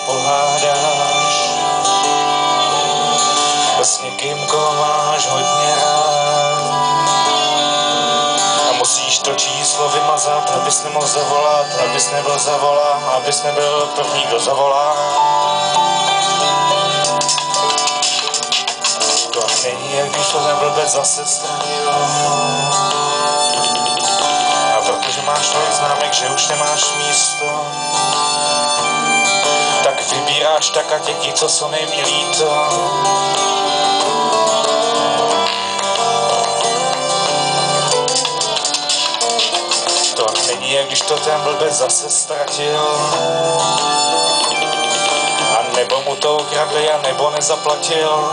pohádáš s někým, koho máš hodně rád. A musíš to číslo vymazat, abys nemohl zavolat, abys nebyl zavolán, abys nebyl první, kdo zavolá. To není, jak když to ten blbec zase ztratil. A protože máš tolik známek, že už nemáš místo, tak vybíráš tak a těký, co jsou nejmí líto. To není, jak když to ten blbec zase ztratil. A nebo mu to ukradli, a nebo nezaplatil.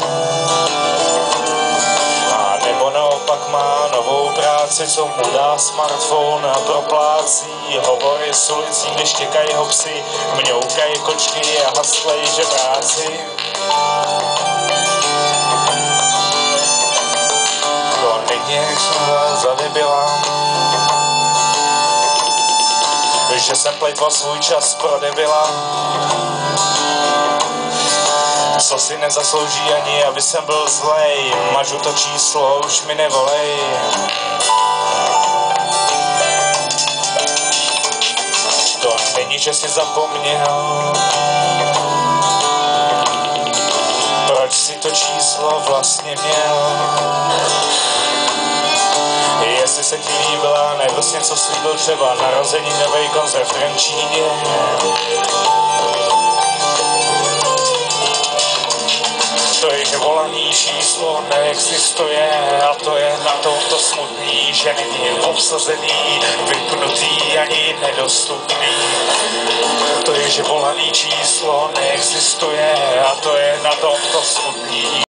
A nebo naopak má novou práci, co mu dá smartphone a proplácí hovory s ulicí, když těkají ho psi, mňoukají kočky a haslejí žebráci. To není, jak jsem za debila, že jsem plejtval svůj čas pro debila, co si nezaslouží ani, aby jsem byl zlej. Mažu to číslo, už mi nevolej. To není, že si zapomněl, proč si to číslo vlastně měl. Jestli se ti líbila, nebo jsi něco slíbil, třeba narozeninový koncert v Trenčíně. To je, že volaný číslo neexistuje, a to je na tomto smutný, že není obsazený, vypnutý ani nedostupný. To je, že volaný číslo neexistuje, a to je na tomto smutný.